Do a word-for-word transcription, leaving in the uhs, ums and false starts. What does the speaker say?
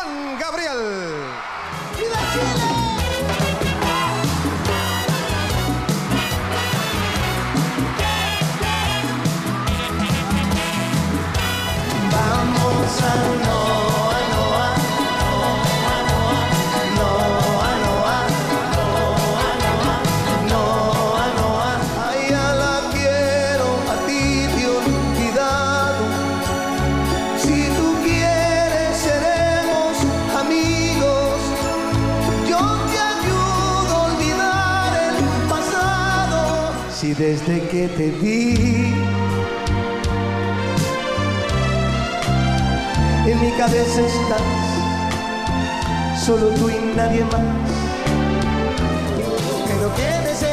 Juan Gabriel. ¡Viva Chile! Vamos a Noa, Noa, Noa, Noa, Noa, Noa, Noa. Ay, ya la quiero, a ti te he olvidado. Si tú quieres seremos amigos. Yo te ayudo a olvidar el pasado. Si desde que te vi en mi cabeza estás, solo tú y nadie más. Pero qué deseo